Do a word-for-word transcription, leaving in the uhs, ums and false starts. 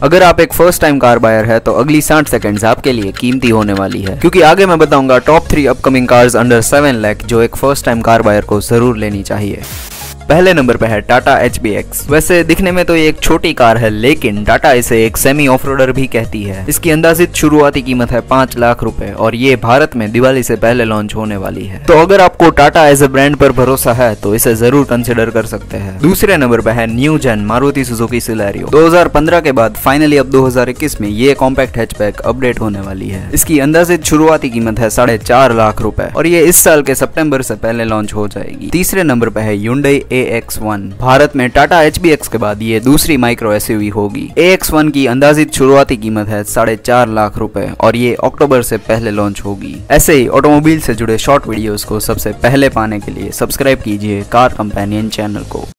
अगर आप एक फर्स्ट टाइम कार बायर है तो अगली साठ सेकंड्स आपके लिए कीमती होने वाली है, क्योंकि आगे मैं बताऊंगा top three upcoming cars under seven lakh जो एक फर्स्ट टाइम कार बायर को जरूर लेनी चाहिए। पहले नंबर पे है टाटा एच बी एक्स। वैसे दिखने में तो ये एक छोटी कार है, लेकिन टाटा इसे एक सेमी ऑफ रोडर भी कहती है। इसकी अंदाजित शुरुआती कीमत है पांच लाख रुपए और ये भारत में दिवाली से पहले लॉन्च होने वाली है। तो अगर आपको टाटा एज ए ब्रांड पर भरोसा है तो इसे जरूर कंसिडर कर सकते हैं। दूसरे नंबर पे है new gen Maruti Suzuki Celerio. दो हज़ार पंद्रह के बाद फाइनली अब दो हज़ार इक्कीस में ये कॉम्पैक्ट हैचबैक अपडेट होने वाली है। इसकी अंदाजित शुरुआती कीमत है साढ़े चार लाख रुपए और ये इस साल के सितंबर से पहले लॉन्च हो जाएगी। तीसरे नंबर पे है Hyundai A X one. Bharat में टाटा एच बी एक्स के बाद ये दूसरी माइक्रो एस यू वी होगी। ए एक्स वन की अंदाजित शुरुआती कीमत है साढ़े चार लाख रुपए और ये अक्टूबर से पहले लॉन्च होगी। ऐसे ही ऑटोमोबाइल से जुड़े शॉर्ट वीडियोस को सबसे पहले पाने के लिए सब्सक्राइब कीजिए कार कंपेनियन चैनल को।